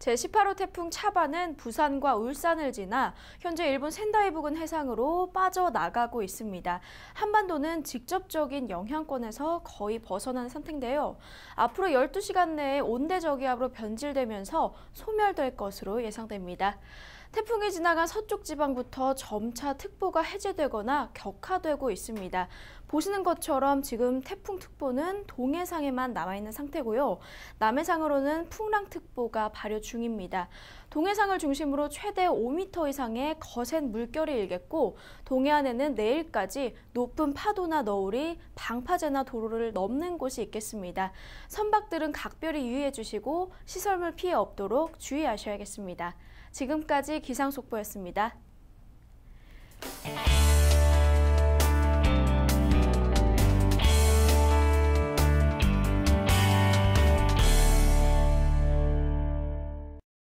제18호 태풍 차바는 부산과 울산을 지나 현재 일본 센다이 부근 해상으로 빠져나가고 있습니다. 한반도는 직접적인 영향권에서 거의 벗어난 상태인데요. 앞으로 12시간 내에 온대저기압으로 변질되면서 소멸될 것으로 예상됩니다. 태풍이 지나간 서쪽 지방부터 점차 특보가 해제되거나 격화되고 있습니다. 보시는 것처럼 지금 태풍특보는 동해상에만 남아있는 상태고요. 남해상으로는 풍랑특보가 발효 중입니다. 동해상을 중심으로 최대 5m 이상의 거센 물결이 일겠고 동해안에는 내일까지 높은 파도나 너울이 방파제나 도로를 넘는 곳이 있겠습니다. 선박들은 각별히 유의해 주시고 시설물 피해 없도록 주의하셔야겠습니다. 지금까지 기상속보였습니다.